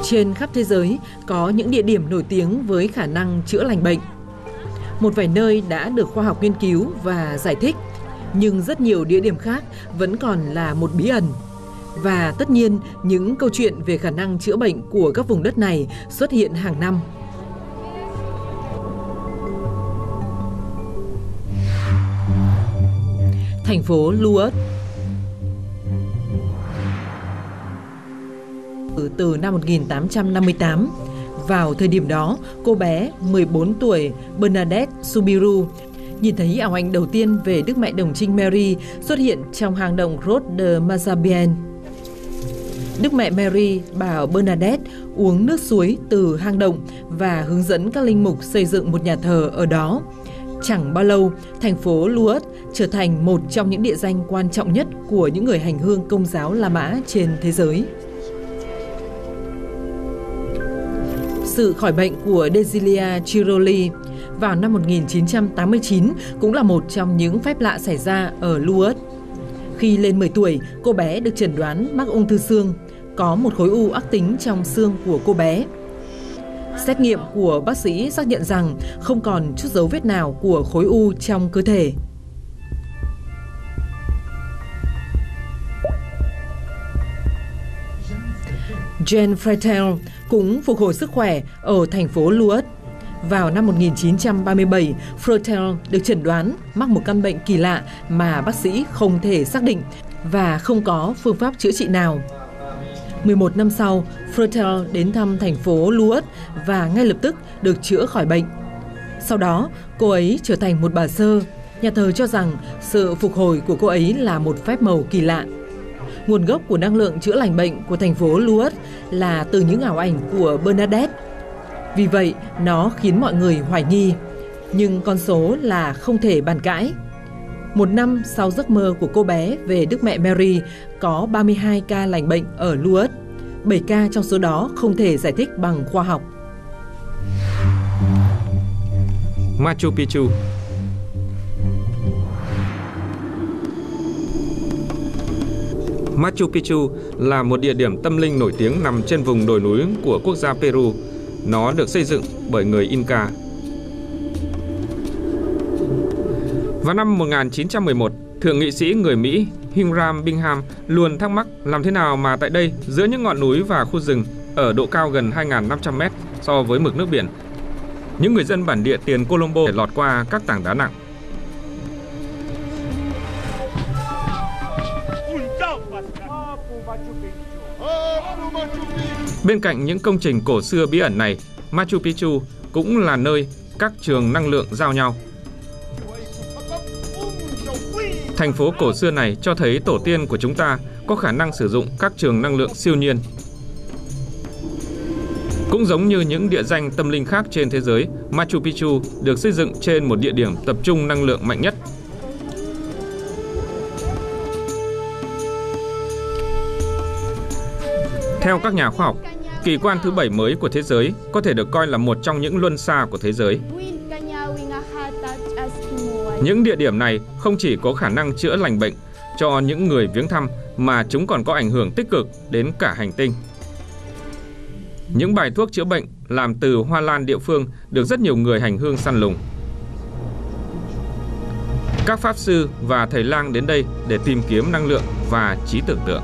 Trên khắp thế giới có những địa điểm nổi tiếng với khả năng chữa lành bệnh. Một vài nơi đã được khoa học nghiên cứu và giải thích, nhưng rất nhiều địa điểm khác vẫn còn là một bí ẩn. Và tất nhiên, những câu chuyện về khả năng chữa bệnh của các vùng đất này xuất hiện hàng năm. Thành phố Lourdes. Từ năm 1858, vào thời điểm đó, cô bé 14 tuổi Bernadette Soubirous nhìn thấy ảo ảnh đầu tiên về Đức Mẹ Đồng Trinh Mary xuất hiện trong hang động Grotte de Mazabien. Đức Mẹ Mary bảo Bernadette uống nước suối từ hang động và hướng dẫn các linh mục xây dựng một nhà thờ ở đó. Chẳng bao lâu, thành phố Lourdes trở thành một trong những địa danh quan trọng nhất của những người hành hương Công giáo La Mã trên thế giới. Sự khỏi bệnh của Desilia Chiroli vào năm 1989 cũng là một trong những phép lạ xảy ra ở Lourdes. Khi lên 10 tuổi, cô bé được chẩn đoán mắc ung thư xương, có một khối u ác tính trong xương của cô bé. Xét nghiệm của bác sĩ xác nhận rằng không còn chút dấu vết nào của khối u trong cơ thể. Jean Fretel cũng phục hồi sức khỏe ở thành phố Lourdes. Vào năm 1937, Fretel được chẩn đoán mắc một căn bệnh kỳ lạ mà bác sĩ không thể xác định và không có phương pháp chữa trị nào. 11 năm sau, Fretel đến thăm thành phố Lourdes và ngay lập tức được chữa khỏi bệnh. Sau đó, cô ấy trở thành một bà sơ. Nhà thờ cho rằng sự phục hồi của cô ấy là một phép màu kỳ lạ. Nguồn gốc của năng lượng chữa lành bệnh của thành phố Lourdes là từ những ảo ảnh của Bernadette. Vì vậy, nó khiến mọi người hoài nghi. Nhưng con số là không thể bàn cãi. Một năm sau giấc mơ của cô bé về Đức Mẹ Mary, có 32 ca lành bệnh ở Lourdes. 7 ca trong số đó không thể giải thích bằng khoa học. Machu Picchu. Machu Picchu là một địa điểm tâm linh nổi tiếng nằm trên vùng đồi núi của quốc gia Peru. Nó được xây dựng bởi người Inca. Vào năm 1911, thượng nghị sĩ người Mỹ Hiram Bingham luôn thắc mắc làm thế nào mà tại đây, giữa những ngọn núi và khu rừng ở độ cao gần 2.500 mét so với mực nước biển, những người dân bản địa tiền Colombo để lọt qua các tảng đá nặng. Bên cạnh những công trình cổ xưa bí ẩn này, Machu Picchu cũng là nơi các trường năng lượng giao nhau. Thành phố cổ xưa này cho thấy tổ tiên của chúng ta có khả năng sử dụng các trường năng lượng siêu nhiên. Cũng giống như những địa danh tâm linh khác trên thế giới, Machu Picchu được xây dựng trên một địa điểm tập trung năng lượng mạnh nhất. Theo các nhà khoa học, kỳ quan thứ 7 mới của thế giới có thể được coi là một trong những luân xa của thế giới. Những địa điểm này không chỉ có khả năng chữa lành bệnh cho những người viếng thăm, mà chúng còn có ảnh hưởng tích cực đến cả hành tinh. Những bài thuốc chữa bệnh làm từ hoa lan địa phương được rất nhiều người hành hương săn lùng. Các pháp sư và thầy lang đến đây để tìm kiếm năng lượng và trí tưởng tượng.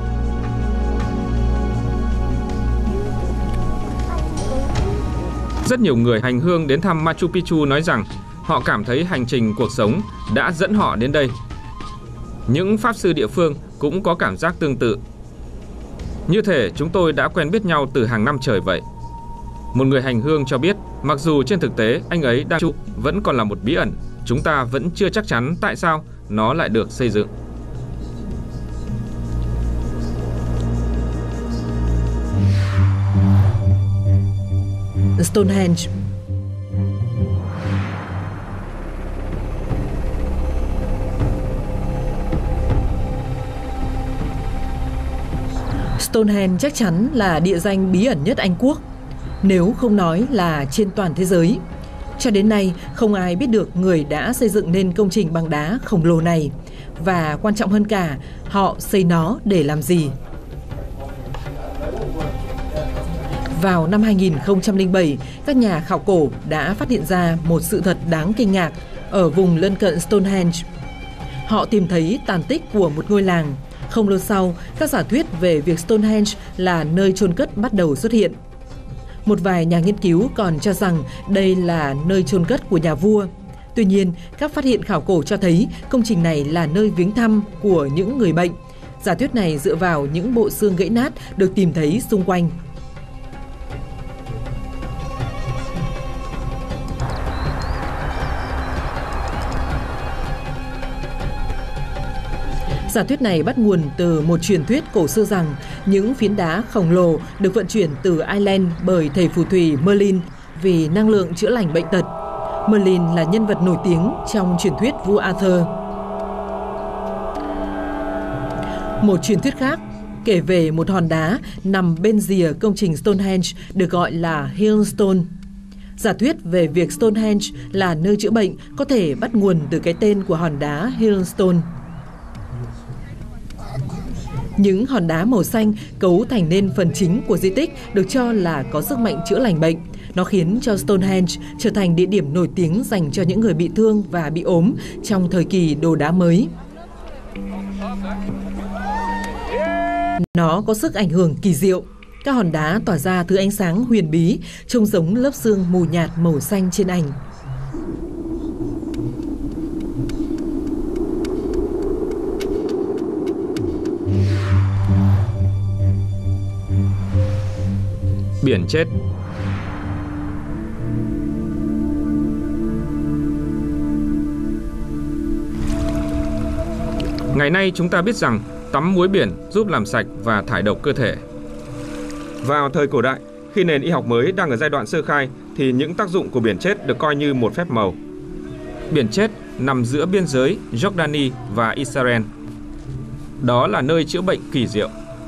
Rất nhiều người hành hương đến thăm Machu Picchu nói rằng họ cảm thấy hành trình cuộc sống đã dẫn họ đến đây. Những pháp sư địa phương cũng có cảm giác tương tự. Như thể chúng tôi đã quen biết nhau từ hàng năm trời vậy. Một người hành hương cho biết, mặc dù trên thực tế anh ấy đang vẫn còn là một bí ẩn, chúng ta vẫn chưa chắc chắn tại sao nó lại được xây dựng. Stonehenge. Stonehenge chắc chắn là địa danh bí ẩn nhất Anh Quốc, nếu không nói là trên toàn thế giới. Cho đến nay, không ai biết được người đã xây dựng nên công trình bằng đá khổng lồ này, và quan trọng hơn cả, họ xây nó để làm gì. Vào năm 2007, các nhà khảo cổ đã phát hiện ra một sự thật đáng kinh ngạc ở vùng lân cận Stonehenge. Họ tìm thấy tàn tích của một ngôi làng. Không lâu sau, các giả thuyết về việc Stonehenge là nơi chôn cất bắt đầu xuất hiện. Một vài nhà nghiên cứu còn cho rằng đây là nơi chôn cất của nhà vua. Tuy nhiên, các phát hiện khảo cổ cho thấy công trình này là nơi viếng thăm của những người bệnh. Giả thuyết này dựa vào những bộ xương gãy nát được tìm thấy xung quanh. Giả thuyết này bắt nguồn từ một truyền thuyết cổ xưa rằng những phiến đá khổng lồ được vận chuyển từ Ireland bởi thầy phù thủy Merlin vì năng lượng chữa lành bệnh tật. Merlin là nhân vật nổi tiếng trong truyền thuyết vua Arthur. Một truyền thuyết khác kể về một hòn đá nằm bên rìa công trình Stonehenge được gọi là Hillstone. Giả thuyết về việc Stonehenge là nơi chữa bệnh có thể bắt nguồn từ cái tên của hòn đá Hillstone. Những hòn đá màu xanh cấu thành nên phần chính của di tích được cho là có sức mạnh chữa lành bệnh. Nó khiến cho Stonehenge trở thành địa điểm nổi tiếng dành cho những người bị thương và bị ốm trong thời kỳ đồ đá mới. Nó có sức ảnh hưởng kỳ diệu. Các hòn đá tỏa ra thứ ánh sáng huyền bí, trông giống lớp sương mù nhạt màu xanh trên ảnh. Biển chết. Ngày nay chúng ta biết rằng tắm muối biển giúp làm sạch và thải độc cơ thể. Vào thời cổ đại, khi nền y học mới đang ở giai đoạn sơ khai thì những tác dụng của biển chết được coi như một phép màu. Biển chết nằm giữa biên giới Jordani và Israel. Đó là nơi chữa bệnh kỳ diệu.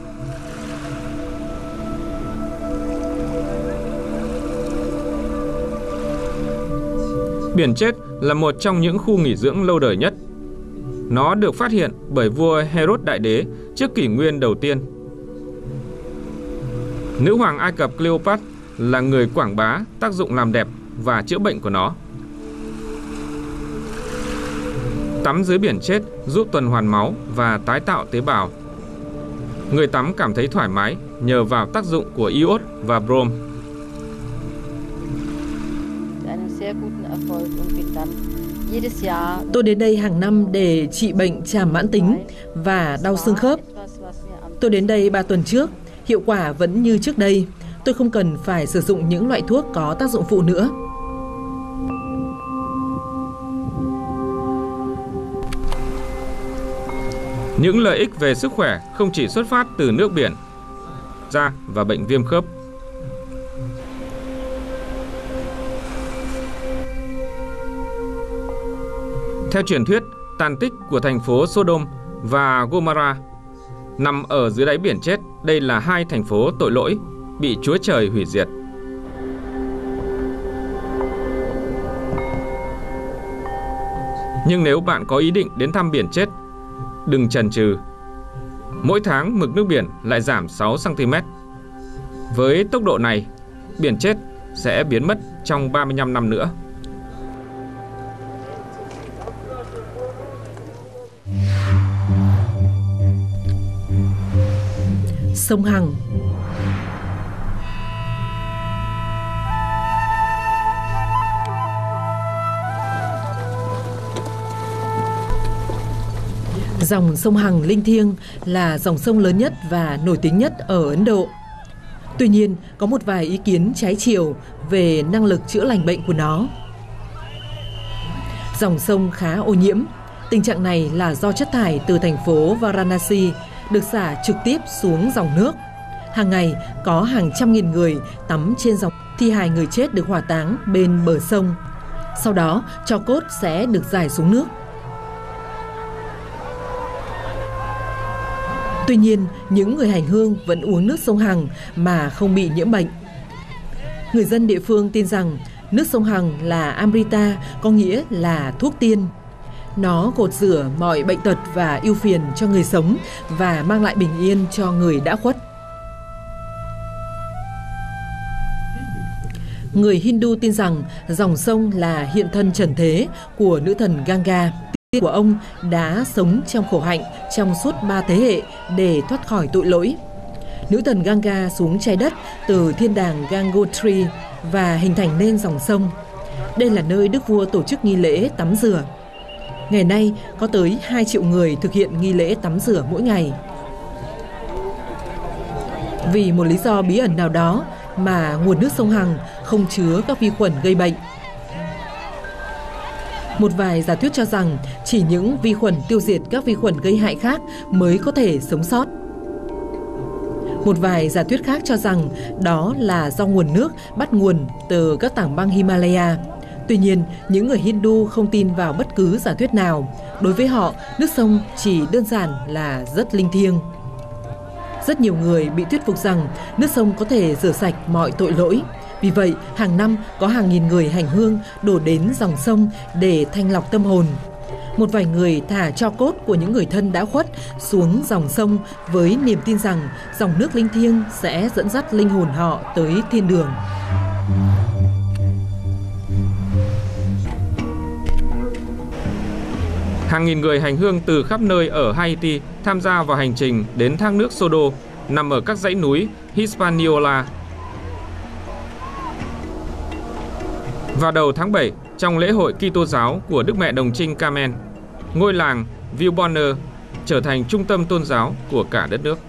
Biển chết là một trong những khu nghỉ dưỡng lâu đời nhất. Nó được phát hiện bởi vua Herod Đại Đế trước kỷ nguyên đầu tiên. Nữ hoàng Ai Cập Cleopatra là người quảng bá tác dụng làm đẹp và chữa bệnh của nó. Tắm dưới biển chết giúp tuần hoàn máu và tái tạo tế bào. Người tắm cảm thấy thoải mái nhờ vào tác dụng của iốt và brom. Tôi đến đây hàng năm để trị bệnh tràm mãn tính và đau xương khớp. Tôi đến đây 3 tuần trước, hiệu quả vẫn như trước đây. Tôi không cần phải sử dụng những loại thuốc có tác dụng phụ nữa. Những lợi ích về sức khỏe không chỉ xuất phát từ nước biển, da và bệnh viêm khớp. Theo truyền thuyết, tàn tích của thành phố Sodom và Gomorrah nằm ở dưới đáy biển chết. Đây là 2 thành phố tội lỗi bị Chúa Trời hủy diệt. Nhưng nếu bạn có ý định đến thăm biển chết, đừng chần chừ. Mỗi tháng mực nước biển lại giảm 6 cm. Với tốc độ này, biển chết sẽ biến mất trong 35 năm nữa. Sông Hằng. Dòng sông Hằng linh thiêng là dòng sông lớn nhất và nổi tiếng nhất ở Ấn Độ. Tuy nhiên, có một vài ý kiến trái chiều về năng lực chữa lành bệnh của nó. Dòng sông khá ô nhiễm. Tình trạng này là do chất thải từ thành phố Varanasi được xả trực tiếp xuống dòng nước. Hàng ngày có hàng trăm nghìn người tắm trên dòng. Thi hài người chết được hỏa táng bên bờ sông. Sau đó, tro cốt sẽ được rải xuống nước. Tuy nhiên, những người hành hương vẫn uống nước sông Hằng mà không bị nhiễm bệnh. Người dân địa phương tin rằng nước sông Hằng là Amrita, có nghĩa là thuốc tiên. Nó gột rửa mọi bệnh tật và ưu phiền cho người sống và mang lại bình yên cho người đã khuất. Người Hindu tin rằng dòng sông là hiện thân trần thế của nữ thần Ganga. Tiên của ông đã sống trong khổ hạnh trong suốt 3 thế hệ để thoát khỏi tội lỗi. Nữ thần Ganga xuống trái đất từ thiên đàng Gangotri và hình thành nên dòng sông. Đây là nơi đức vua tổ chức nghi lễ tắm rửa. Ngày nay có tới 2 triệu người thực hiện nghi lễ tắm rửa mỗi ngày. Vì một lý do bí ẩn nào đó mà nguồn nước sông Hằng không chứa các vi khuẩn gây bệnh. Một vài giả thuyết cho rằng chỉ những vi khuẩn tiêu diệt các vi khuẩn gây hại khác mới có thể sống sót. Một vài giả thuyết khác cho rằng đó là do nguồn nước bắt nguồn từ các tảng băng Himalaya. Tuy nhiên, những người Hindu không tin vào bất cứ giả thuyết nào. Đối với họ, nước sông chỉ đơn giản là rất linh thiêng. Rất nhiều người bị thuyết phục rằng nước sông có thể rửa sạch mọi tội lỗi. Vì vậy, hàng năm có hàng nghìn người hành hương đổ đến dòng sông để thanh lọc tâm hồn. Một vài người thả tro cốt của những người thân đã khuất xuống dòng sông với niềm tin rằng dòng nước linh thiêng sẽ dẫn dắt linh hồn họ tới thiên đường. Hàng nghìn người hành hương từ khắp nơi ở Haiti tham gia vào hành trình đến thác nước Sodo nằm ở các dãy núi Hispaniola. Vào đầu tháng 7, trong lễ hội Kitô giáo của Đức Mẹ Đồng Trinh Carmen, ngôi làng Villebonne trở thành trung tâm tôn giáo của cả đất nước.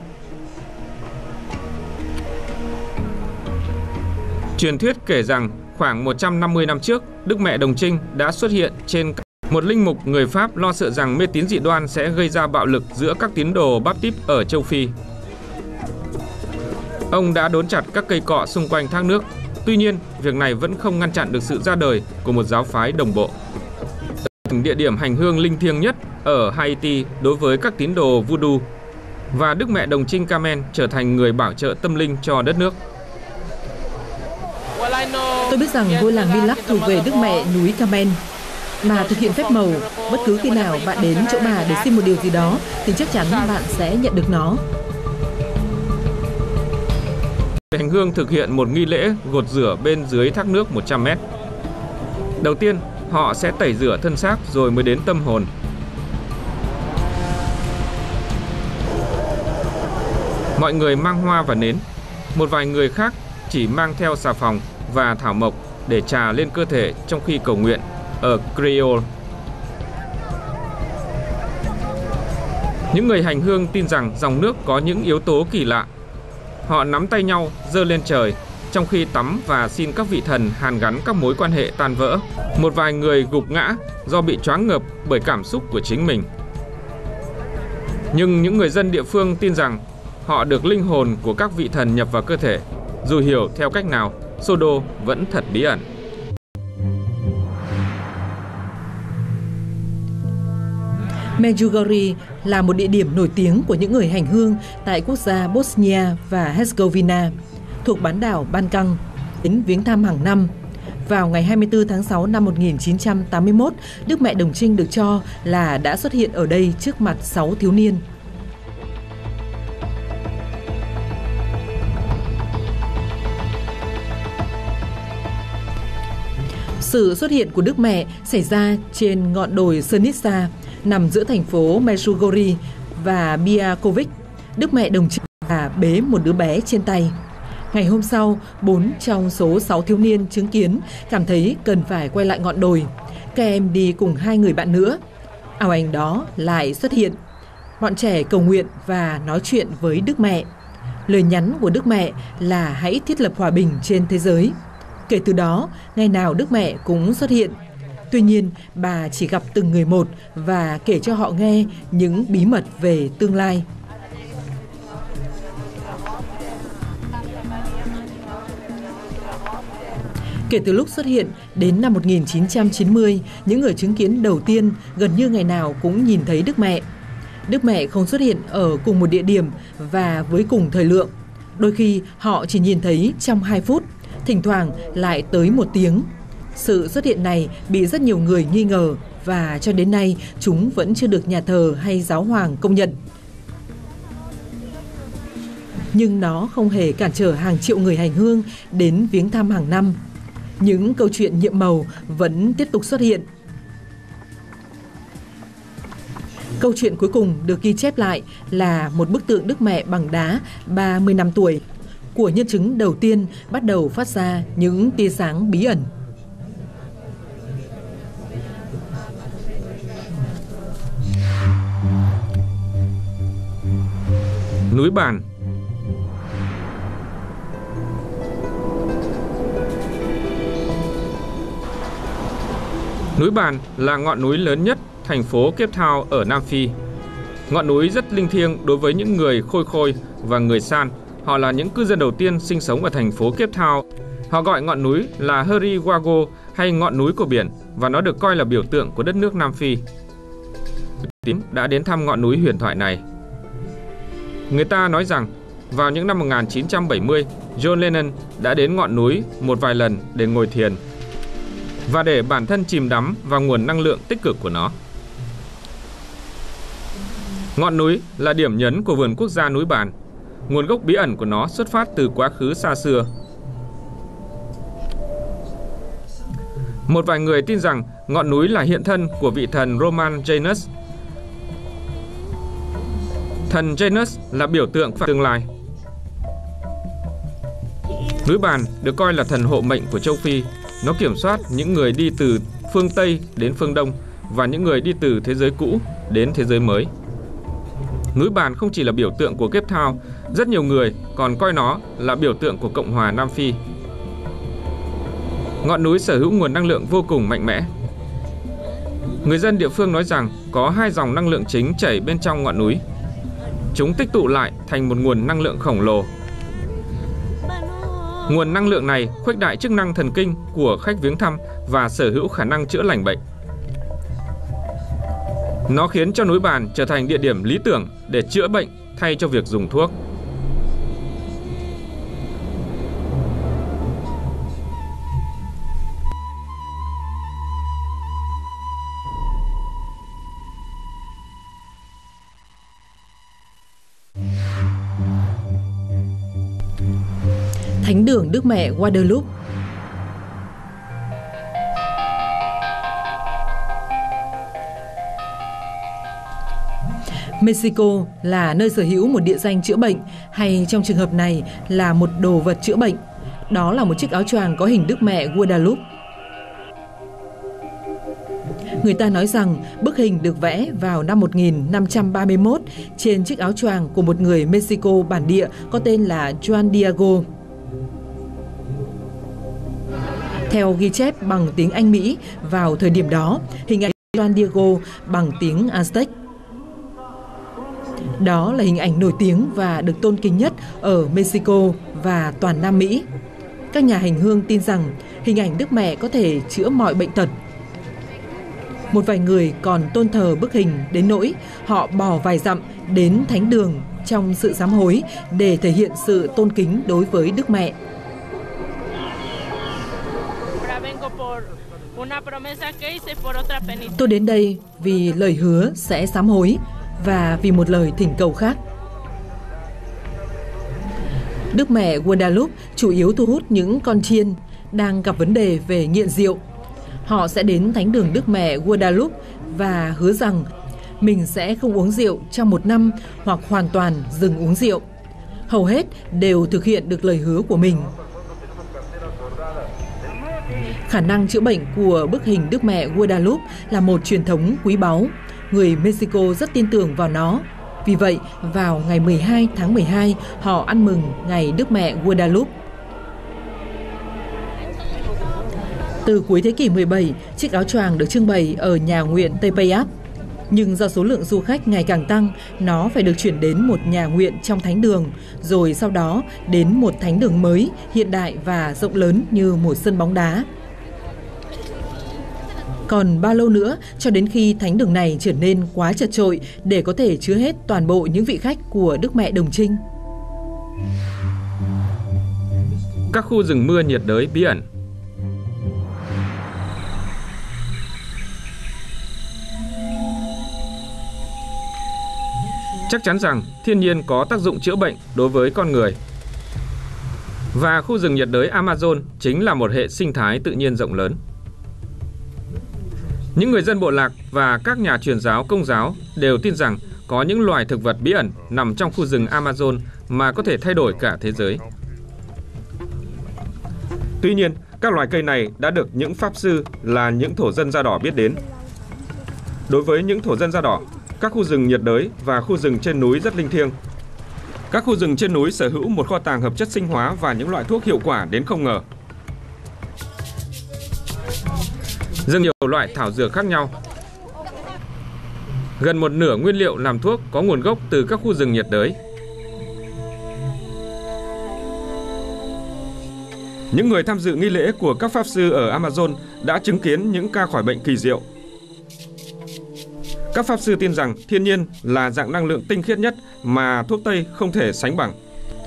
Truyền thuyết kể rằng khoảng 150 năm trước, Đức Mẹ Đồng Trinh đã xuất hiện trên một linh mục người Pháp lo sợ rằng mê tín dị đoan sẽ gây ra bạo lực giữa các tín đồ Baptist ở châu Phi. Ông đã đốn chặt các cây cọ xung quanh thác nước. Tuy nhiên, việc này vẫn không ngăn chặn được sự ra đời của một giáo phái đồng bộ. Địa điểm hành hương linh thiêng nhất ở Haiti đối với các tín đồ Voodoo, và Đức Mẹ Đồng Trinh Carmen trở thành người bảo trợ tâm linh cho đất nước. Tôi biết rằng ngôi làng Milac thuộc về Đức Mẹ núi Carmen, mà thực hiện phép màu. Bất cứ khi nào bạn đến chỗ bà để xin một điều gì đó thì chắc chắn bạn sẽ nhận được nó. Hành hương thực hiện một nghi lễ gột rửa bên dưới thác nước 100 mét. Đầu tiên, họ sẽ tẩy rửa thân xác rồi mới đến tâm hồn. Mọi người mang hoa và nến. Một vài người khác chỉ mang theo xà phòng và thảo mộc để chà lên cơ thể trong khi cầu nguyện ở Creole. Những người hành hương tin rằng dòng nước có những yếu tố kỳ lạ. Họ nắm tay nhau, giơ lên trời trong khi tắm và xin các vị thần hàn gắn các mối quan hệ tan vỡ. Một vài người gục ngã do bị choáng ngợp bởi cảm xúc của chính mình. Nhưng những người dân địa phương tin rằng họ được linh hồn của các vị thần nhập vào cơ thể. Dù hiểu theo cách nào, Sodo vẫn thật bí ẩn. Medjugorje là một địa điểm nổi tiếng của những người hành hương tại quốc gia Bosnia và Herzegovina, thuộc bán đảo Ban Căng, đến viếng thăm hàng năm. Vào ngày 24 tháng 6 năm 1981, Đức Mẹ Đồng Trinh được cho là đã xuất hiện ở đây trước mặt 6 thiếu niên. Sự xuất hiện của Đức Mẹ xảy ra trên ngọn đồi Sönitsa, nằm giữa thành phố Medjugorje và Biakovic. Đức Mẹ Đồng Trinh bế một đứa bé trên tay. Ngày hôm sau, 4 trong số 6 thiếu niên chứng kiến cảm thấy cần phải quay lại ngọn đồi. Các em đi cùng 2 người bạn nữa. Ảo ảnh đó lại xuất hiện. Bọn trẻ cầu nguyện và nói chuyện với Đức Mẹ. Lời nhắn của Đức Mẹ là hãy thiết lập hòa bình trên thế giới. Kể từ đó, ngày nào Đức Mẹ cũng xuất hiện. Tuy nhiên, bà chỉ gặp từng người một và kể cho họ nghe những bí mật về tương lai. Kể từ lúc xuất hiện đến năm 1990, những người chứng kiến đầu tiên gần như ngày nào cũng nhìn thấy Đức Mẹ. Đức Mẹ không xuất hiện ở cùng một địa điểm và với cùng thời lượng. Đôi khi họ chỉ nhìn thấy trong 2 phút, thỉnh thoảng lại tới 1 tiếng. Sự xuất hiện này bị rất nhiều người nghi ngờ và cho đến nay chúng vẫn chưa được nhà thờ hay giáo hoàng công nhận. Nhưng nó không hề cản trở hàng triệu người hành hương đến viếng thăm hàng năm. những câu chuyện nhiệm màu vẫn tiếp tục xuất hiện. Câu chuyện cuối cùng được ghi chép lại là một bức tượng Đức Mẹ bằng đá 30 năm tuổi của nhân chứng đầu tiên bắt đầu phát ra những tia sáng bí ẩn. Núi Bàn. Núi Bàn là ngọn núi lớn nhất thành phố Cape Town ở Nam Phi. Ngọn núi rất linh thiêng đối với những người Khôi Khôi và người San. Họ là những cư dân đầu tiên sinh sống ở thành phố Cape Town. Họ gọi ngọn núi là Heriwago hay ngọn núi của biển và nó được coi là biểu tượng của đất nước Nam Phi. Tím đã đến thăm ngọn núi huyền thoại này. Người ta nói rằng vào những năm 1970, John Lennon đã đến ngọn núi một vài lần để ngồi thiền và để bản thân chìm đắm vào nguồn năng lượng tích cực của nó. Ngọn núi là điểm nhấn của vườn quốc gia núi Bàn. Nguồn gốc bí ẩn của nó xuất phát từ quá khứ xa xưa. Một vài người tin rằng ngọn núi là hiện thân của vị thần Roman Janus. Thần Janus là biểu tượng của tương lai. Núi Bàn được coi là thần hộ mệnh của châu Phi. Nó kiểm soát những người đi từ phương Tây đến phương Đông và những người đi từ thế giới cũ đến thế giới mới. Núi Bàn không chỉ là biểu tượng của Cape Town, rất nhiều người còn coi nó là biểu tượng của Cộng hòa Nam Phi. Ngọn núi sở hữu nguồn năng lượng vô cùng mạnh mẽ. Người dân địa phương nói rằng có 2 dòng năng lượng chính chảy bên trong ngọn núi. Chúng tích tụ lại thành một nguồn năng lượng khổng lồ. Nguồn năng lượng này khuếch đại chức năng thần kinh của khách viếng thăm và sở hữu khả năng chữa lành bệnh. Nó khiến cho núi Bàn trở thành địa điểm lý tưởng để chữa bệnh thay cho việc dùng thuốc. Thánh đường Đức Mẹ Guadalupe. Mexico là nơi sở hữu một địa danh chữa bệnh, hay trong trường hợp này là một đồ vật chữa bệnh. Đó là một chiếc áo choàng có hình Đức Mẹ Guadalupe. Người ta nói rằng bức hình được vẽ vào năm 1531 trên chiếc áo choàng của một người Mexico bản địa có tên là Juan Diego. Theo ghi chép bằng tiếng Anh Mỹ vào thời điểm đó, hình ảnh Juan Diego bằng tiếng Aztec. Đó là hình ảnh nổi tiếng và được tôn kính nhất ở Mexico và toàn Nam Mỹ. Các nhà hành hương tin rằng hình ảnh Đức Mẹ có thể chữa mọi bệnh tật. Một vài người còn tôn thờ bức hình đến nỗi họ bỏ vài dặm đến thánh đường trong sự sám hối để thể hiện sự tôn kính đối với Đức Mẹ. Tôi đến đây vì lời hứa sẽ sám hối và vì một lời thỉnh cầu khác. Đức Mẹ Guadalupe chủ yếu thu hút những con chiên đang gặp vấn đề về nghiện rượu. Họ sẽ đến thánh đường Đức Mẹ Guadalupe và hứa rằng mình sẽ không uống rượu trong 1 năm hoặc hoàn toàn dừng uống rượu. Hầu hết đều thực hiện được lời hứa của mình. Khả năng chữa bệnh của bức hình Đức Mẹ Guadalupe là một truyền thống quý báu. Người Mexico rất tin tưởng vào nó. Vì vậy, vào ngày 12 tháng 12, họ ăn mừng ngày Đức Mẹ Guadalupe. Từ cuối thế kỷ 17, chiếc áo choàng được trưng bày ở nhà nguyện Tepeyac. Nhưng do số lượng du khách ngày càng tăng, nó phải được chuyển đến một nhà nguyện trong thánh đường, rồi sau đó đến một thánh đường mới, hiện đại và rộng lớn như một sân bóng đá. Còn bao lâu nữa cho đến khi thánh đường này trở nên quá chật chội để có thể chứa hết toàn bộ những vị khách của Đức Mẹ Đồng Trinh? Các khu rừng mưa nhiệt đới bí ẩn. Chắc chắn rằng thiên nhiên có tác dụng chữa bệnh đối với con người. Và khu rừng nhiệt đới Amazon chính là một hệ sinh thái tự nhiên rộng lớn. Những người dân bộ lạc và các nhà truyền giáo Công giáo đều tin rằng có những loài thực vật bí ẩn nằm trong khu rừng Amazon mà có thể thay đổi cả thế giới. Tuy nhiên, các loài cây này đã được những pháp sư là những thổ dân da đỏ biết đến. Đối với những thổ dân da đỏ, các khu rừng nhiệt đới và khu rừng trên núi rất linh thiêng. Các khu rừng trên núi sở hữu một kho tàng hợp chất sinh hóa và những loại thuốc hiệu quả đến không ngờ. Rất nhiều loại thảo dược khác nhau. Gần một nửa nguyên liệu làm thuốc có nguồn gốc từ các khu rừng nhiệt đới. Những người tham dự nghi lễ của các pháp sư ở Amazon đã chứng kiến những ca khỏi bệnh kỳ diệu. Các pháp sư tin rằng thiên nhiên là dạng năng lượng tinh khiết nhất mà thuốc Tây không thể sánh bằng.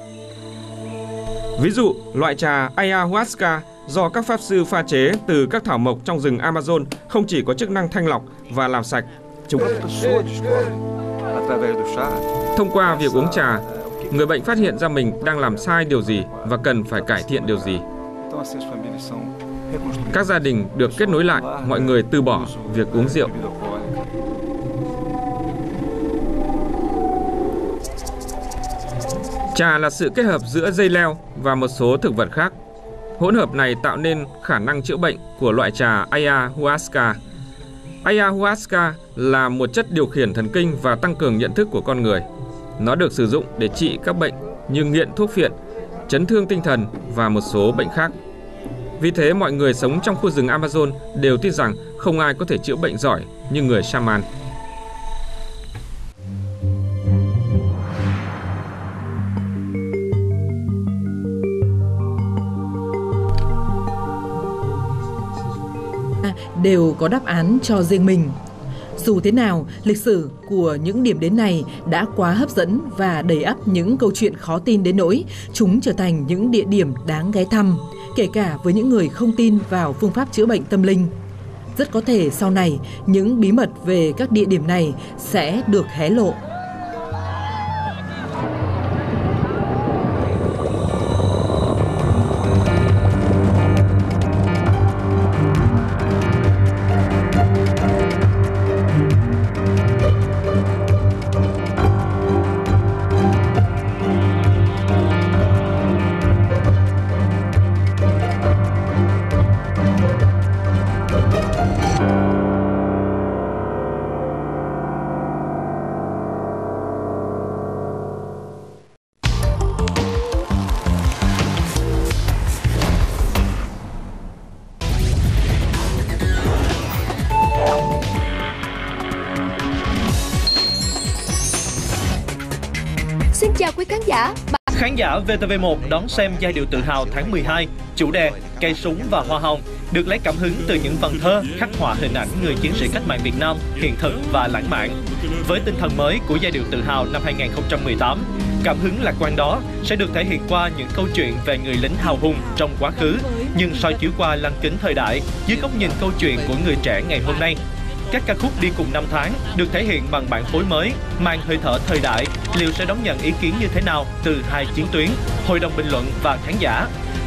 Ví dụ, loại trà Ayahuasca do các pháp sư pha chế từ các thảo mộc trong rừng Amazon không chỉ có chức năng thanh lọc và làm sạch. Thông qua việc uống trà, người bệnh phát hiện ra mình đang làm sai điều gì và cần phải cải thiện điều gì. Các gia đình được kết nối lại, mọi người từ bỏ việc uống rượu. Trà là sự kết hợp giữa dây leo và một số thực vật khác. Hỗn hợp này tạo nên khả năng chữa bệnh của loại trà Ayahuasca. Ayahuasca là một chất điều khiển thần kinh và tăng cường nhận thức của con người. Nó được sử dụng để trị các bệnh như nghiện thuốc phiện, chấn thương tinh thần và một số bệnh khác. Vì thế, mọi người sống trong khu rừng Amazon đều tin rằng không ai có thể chữa bệnh giỏi như người shaman. Đều có đáp án cho riêng mình. Dù thế nào, lịch sử của những điểm đến này đã quá hấp dẫn và đầy ắp những câu chuyện khó tin đến nỗi chúng trở thành những địa điểm đáng ghé thăm, kể cả với những người không tin vào phương pháp chữa bệnh tâm linh. Rất có thể sau này, những bí mật về các địa điểm này sẽ được hé lộ. Xin chào quý khán giả. Khán giả VTV1 đón xem Giai điệu tự hào tháng 12, chủ đề Cây súng và hoa hồng, được lấy cảm hứng từ những vần thơ khắc họa hình ảnh người chiến sĩ cách mạng Việt Nam hiện thực và lãng mạn. Với tinh thần mới của Giai điệu tự hào năm 2018, cảm hứng lạc quan đó sẽ được thể hiện qua những câu chuyện về người lính hào hùng trong quá khứ, nhưng soi chiếu qua lăng kính thời đại dưới góc nhìn câu chuyện của người trẻ ngày hôm nay. Các ca khúc đi cùng năm tháng được thể hiện bằng bản phối mới, mang hơi thở thời đại. Liệu sẽ đón nhận ý kiến như thế nào từ hai chiến tuyến, hội đồng bình luận và khán giả?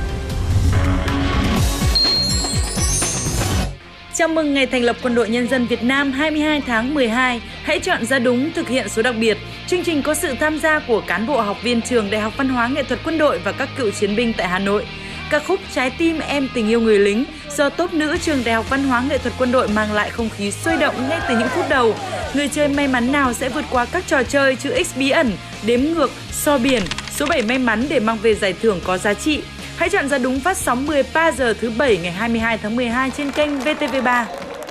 Chào mừng ngày thành lập Quân đội Nhân dân Việt Nam 22 tháng 12. Hãy chọn ra đúng thực hiện số đặc biệt. Chương trình có sự tham gia của cán bộ học viên trường Đại học Văn hóa Nghệ thuật Quân đội và các cựu chiến binh tại Hà Nội. Ca khúc Trái tim em tình yêu người lính do tốp nữ trường Đại học Văn hóa Nghệ thuật Quân đội mang lại không khí sôi động ngay từ những phút đầu. Người chơi may mắn nào sẽ vượt qua các trò chơi chữ X bí ẩn, đếm ngược, so biển, số 7 may mắn để mang về giải thưởng có giá trị. Hãy chọn ra đúng phát sóng 13 giờ thứ 7 ngày 22 tháng 12 trên kênh VTV3.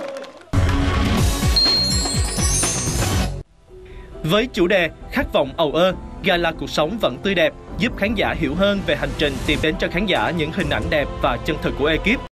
Với chủ đề Khát vọng ầu ơ, gala cuộc sống vẫn tươi đẹp, giúp khán giả hiểu hơn về hành trình tìm đến cho khán giả những hình ảnh đẹp và chân thực của ekip.